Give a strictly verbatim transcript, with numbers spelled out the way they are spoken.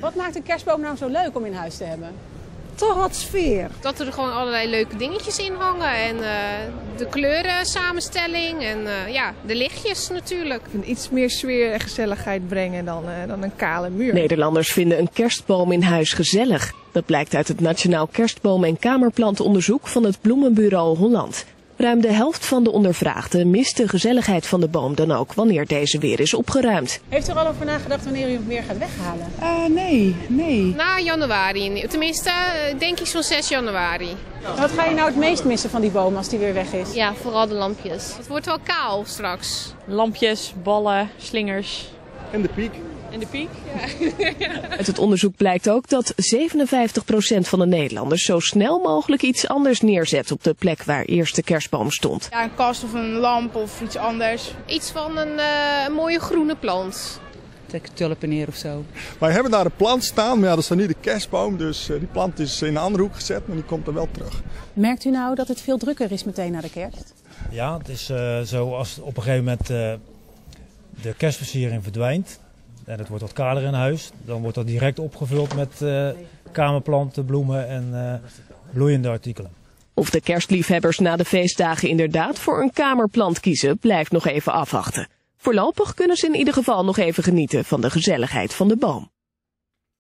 Wat maakt een kerstboom nou zo leuk om in huis te hebben? Toch wat sfeer. Dat er gewoon allerlei leuke dingetjes in hangen. En uh, de kleuren samenstelling en uh, ja, de lichtjes natuurlijk. Iets meer sfeer en gezelligheid brengen dan, uh, dan een kale muur. Nederlanders vinden een kerstboom in huis gezellig. Dat blijkt uit het Nationaal Kerstboom- en Kamerplantonderzoek van het Bloemenbureau Holland. Ruim de helft van de ondervraagden mist de gezelligheid van de boom dan ook wanneer deze weer is opgeruimd. Heeft u er al over nagedacht wanneer u hem weer gaat weghalen? Uh, nee, nee. Na januari, tenminste denk ik zo'n zes januari. Wat ga je nou het meest missen van die boom als die weer weg is? Ja, vooral de lampjes. Het wordt wel kaal straks. Lampjes, ballen, slingers. En de piek. En de piek? Ja. Uit het onderzoek blijkt ook dat zevenenvijftig procent van de Nederlanders zo snel mogelijk iets anders neerzet op de plek waar eerst de kerstboom stond. Ja, een kast of een lamp of iets anders. Iets van een, uh, een mooie groene plant. Tulpen neer of zo. Wij hebben daar een plant staan, maar ja, dat is dan niet de kerstboom. Dus uh, die plant is in een andere hoek gezet, maar die komt er wel terug. Merkt u nou dat het veel drukker is meteen na de kerst? Ja, het is uh, zo als op een gegeven moment uh, de kerstversiering verdwijnt. En het wordt wat kaler in huis. Dan wordt dat direct opgevuld met uh, kamerplanten, bloemen en uh, bloeiende artikelen. Of de kerstliefhebbers na de feestdagen inderdaad voor een kamerplant kiezen, blijft nog even afwachten. Voorlopig kunnen ze in ieder geval nog even genieten van de gezelligheid van de boom.